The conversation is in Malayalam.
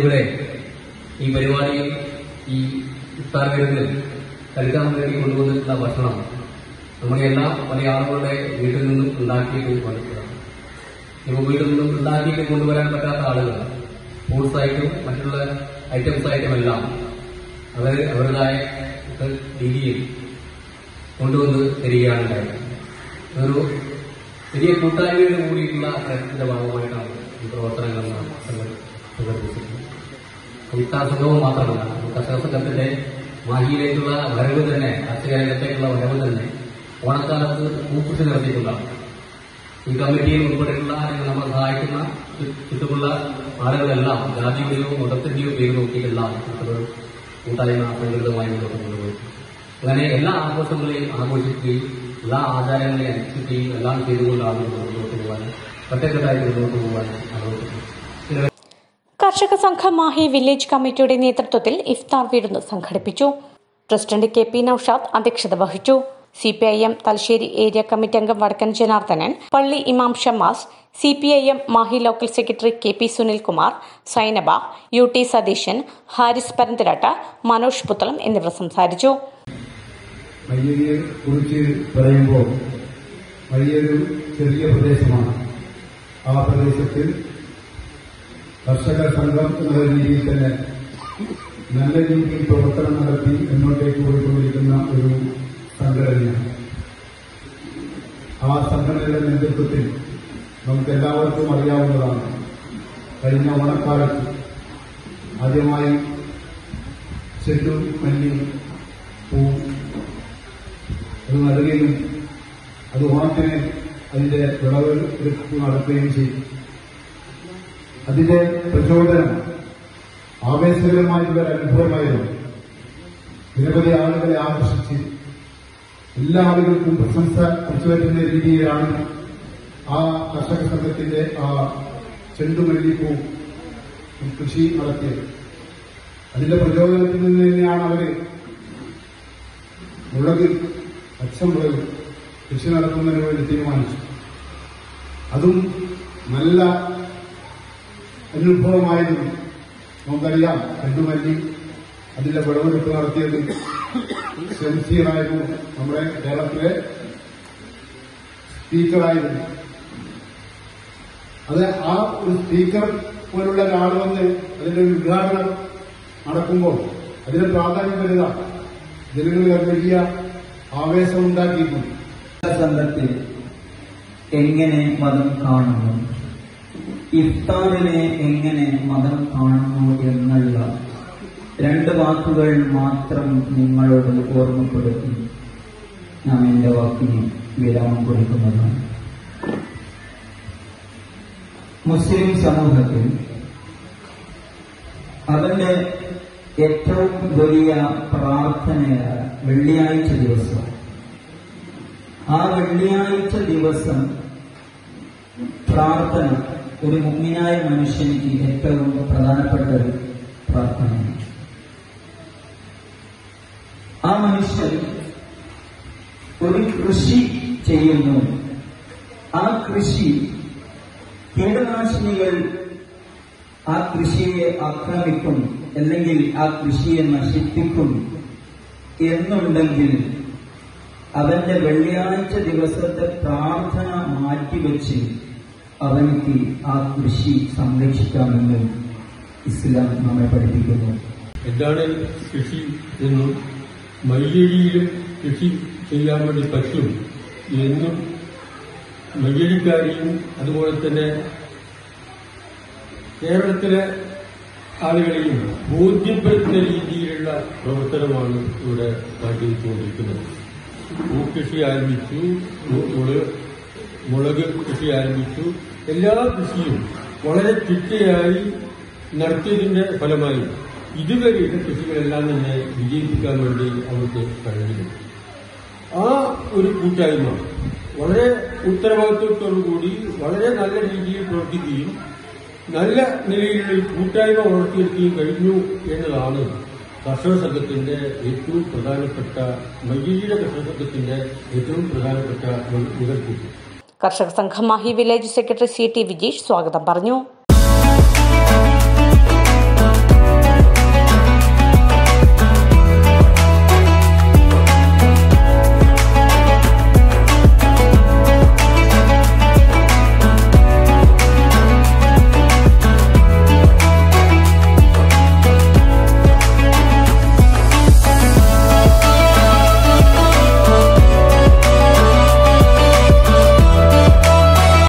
ഇവിടെ ഈ പരിപാടിയിൽ ഈ ഇഫ്താർ വേളകളിൽ കഴിക്കാൻ വേണ്ടി കൊണ്ടുവന്നിട്ടുള്ള ഭക്ഷണം നമ്മുടെ എല്ലാ പല ആളുകളുടെ വീട്ടിൽ നിന്നും ഉണ്ടാക്കിയിട്ട് വന്നിട്ടുള്ളതാണ്. ഇപ്പോൾ വീട്ടിൽ നിന്നും ഉണ്ടാക്കിയിട്ട് കൊണ്ടുവരാൻ പറ്റാത്ത ആളുകൾ ഫ്രൂട്ട്സ് ആയിട്ടും മറ്റുള്ള ഐറ്റംസ് ആയിട്ടും എല്ലാം അവർ അവരുടേതായ രീതിയിൽ കൊണ്ടുവന്ന് തരികയാണ് ഉണ്ടായത്. ഒരു വലിയ കൂട്ടായ്മയോട് കൂടിയിട്ടുള്ള പ്രയത്നത്തിന്റെ ഭാഗമായിട്ടാണ് ഈ പ്രവർത്തനങ്ങൾ സംഘടിപ്പിച്ചിട്ടുള്ളത്. ഇഫ്താർ സംഘവും മാത്രമല്ല, കർഷക സംഘത്തിന്റെ മാഹിയിലേക്കുള്ള വരവ് തന്നെ, കാർഷിക രംഗത്തേക്കുള്ള വരവ് തന്നെ ഓണക്കാലത്ത് പൂക്കുറ്റി നടത്തിയിട്ടുള്ളതാണ്. ഈ കമ്മിറ്റിയിൽ ഉൾപ്പെടെയുള്ള നമ്മളെ സഹായിക്കുന്ന ചുറ്റുമുള്ള ആളുകളെല്ലാം ജാതിയുടെയോ മതത്തിന്റെയോ പേര് നോക്കിയിട്ടില്ല കൂട്ടായ്മ സംഘടിതമായി മുന്നോട്ട് കൊണ്ടുപോയി. അങ്ങനെ എല്ലാ ആഘോഷങ്ങളെയും ആഘോഷിക്കുകയും എല്ലാ ആചാരങ്ങളെയും അനുസരിക്കുകയും എല്ലാം ചെയ്തുകൊണ്ടാണ് മുന്നോട്ട് പോകാൻ ഒറ്റക്കെട്ടായിട്ട് മുന്നോട്ട് പോകാൻ ആലോചിക്കുന്നത്. കർഷക സംഘം മാഹി വില്ലേജ് കമ്മിറ്റിയുടെ നേതൃത്വത്തിൽ ഇഫ്താർ വിരുന്ന് സംഘടിപ്പിച്ചു. പ്രസിഡന്റ് KP നൌഷാദ് അധ്യക്ഷത വഹിച്ചു. CPIM തലശ്ശേരി ഏരിയ കമ്മിറ്റി അംഗം വടക്കൻ ജനാർദ്ദനൻ, പള്ളി ഇമാം Shamas, CPIM Mahe local secretary KP Sunilkumar, Sainaba, UT Satheesan, Haris Paranthiratta, Manoj Puthalam എന്നിവർ സംസാരിച്ചു. മയ്യഴിയെ കുറിച്ച് പറയുമ്പോൾ വലിയൊരു ചെറിയ പ്രദേശമാണ്. ആ പ്രദേശത്തിൽ കർഷക സംഘം എന്ന രീതിയിൽ തന്നെ നല്ല രീതിയിൽ പ്രവർത്തനം നടത്തി മുന്നോട്ടേക്ക് പോയിക്കൊണ്ടിരിക്കുന്ന ഒരു സംഘടനയാണ്. ആ സംഘടനയുടെ നേതൃത്വത്തിൽ നമുക്കെല്ലാവർക്കും അറിയാവുന്നതാണ്, കഴിഞ്ഞ ഓണക്കാലത്ത് ആദ്യമായി ചെണ്ടു മല്ലി പൂ അത് നടുകയും അത് ഓണത്തിന് അതിന്റെ വിളവെടുപ്പ് നടത്തുകയും ചെയ്തു. അതിന്റെ പ്രചോദനം ആവേശകരമായിട്ടുള്ള അനുഭവമായിരുന്നു. നിരവധി ആളുകളെ ആകർഷിച്ച് എല്ലാ ആളുകൾക്കും പ്രശംസ പിടിച്ചുപറ്റുന്ന രീതിയിലാണ് ആ കർഷക സംഘത്തിന്റെ ആ ചെണ്ടുമല്ലിപ്പൂ കൃഷി നടത്തിയത്. അതിന്റെ പ്രചോദനത്തിൽ നിന്ന് തന്നെയാണ് അവര് മുളക്, പച്ചമുളക് കൃഷി നടത്തുന്നതിന് വേണ്ടി തീരുമാനിച്ചു. അതും നല്ല അനുഭവമായിരുന്നു. നമുക്കറിയാം, ചെണ്ടുമല്ലി അതിന്റെ വിളവെടുപ്പ് നടത്തിയത് ഷംസീറായിരുന്നു, നമ്മുടെ കേരളത്തിലെ സ്പീക്കറായിരുന്നു. അത് ആ ഒരു സ്പീക്കർ പോലുള്ള ഒരാൾ വന്ന് അതിന്റെ ഉദ്ഘാടനം നടക്കുമ്പോൾ അതിന്റെ പ്രാധാന്യം വരിക ജനങ്ങളിൽ വലിയ ആവേശമുണ്ടാക്കിയിട്ടുണ്ട്. സംഘത്തിൽ എങ്ങനെ മതം കാണുന്നു, ഇഫ്താറിനെ എങ്ങനെ മതം കാണുന്നു എന്നുള്ള 2 വാക്കുകൾ മാത്രം നിങ്ങളോട് ഓർമ്മപ്പെടുത്തി ഞാൻ എന്റെ വാക്കിന് വിരാമം കൊടുക്കുന്നതാണ്. മുസ്ലിം സമൂഹത്തിൽ അവന്റെ ഏറ്റവും വലിയ പ്രാർത്ഥനയായ വെള്ളിയാഴ്ച ദിവസം, ആ വെള്ളിയാഴ്ച ദിവസം പ്രാർത്ഥന ഒരു മുഅ്മിനായ മനുഷ്യനിക്ക് ഏറ്റവും പ്രധാനപ്പെട്ട ഒരു പ്രാർത്ഥനയാണ്. ആ മനുഷ്യൻ ഒരു കൃഷി ചെയ്യുന്നു. ആ കൃഷി കീടനാശിനികൾ ആ കൃഷിയെ ആക്രമിക്കും, അല്ലെങ്കിൽ ആ കൃഷിയെ നശിപ്പിക്കും എന്നുണ്ടെങ്കിൽ അവന്റെ വെള്ളിയാഴ്ച ദിവസത്തെ പ്രാർത്ഥന മാറ്റിവെച്ച് അവനിക്ക് ആ കൃഷി സംരക്ഷിക്കാമെന്ന് ഇസ്ലാം നമ്മെ പഠിപ്പിക്കുന്നു. എന്താണ് കൃഷി എന്നും മയ്യഴിയിലും കൃഷി ചെയ്യാൻ വേണ്ടി പറ്റും എന്നും മയ്യഴിക്കാരെയും അതുപോലെ തന്നെ കേരളത്തിലെ ആളുകളെയും ബോധ്യപ്പെടുത്തുന്ന രീതിയിലുള്ള പ്രവർത്തനമാണ് ഇവിടെ കാഴ്ചവെച്ചുകൊണ്ടിരിക്കുന്നത്. പൂക്കൃഷി ആരംഭിച്ചു, മുളക് കൃഷി ആരംഭിച്ചു. എല്ലാ കൃഷിയും വളരെ ചിട്ടയായി നടത്തിയതിന്റെ ഫലമായി ഇതുവരെയുള്ള കൃഷികളെല്ലാം തന്നെ വിജയിപ്പിക്കാൻ വേണ്ടി അവർക്ക് കഴിഞ്ഞിരുന്നു. ആ ഒരു കൂട്ടായ്മ വളരെ ഉത്തരവാദിത്വത്തോടുകൂടി വളരെ നല്ല രീതിയിൽ പ്രവർത്തിക്കുകയും നല്ല നിലയിലുള്ള ഒരു കൂട്ടായ്മ വളർത്തിയെടുക്കുകയും കഴിഞ്ഞു എന്നതാണ് കർഷക സംഘത്തിന്റെ ഏറ്റവും പ്രധാനപ്പെട്ട, മയ്യഴിയുടെ കർഷക സംഘത്തിന്റെ ഏറ്റവും പ്രധാനപ്പെട്ട മുതൽക്കൂട്ട്. കർഷക സംഘം Mahe village secretary CT Vijeesh സ്വാഗതം പറഞ്ഞു.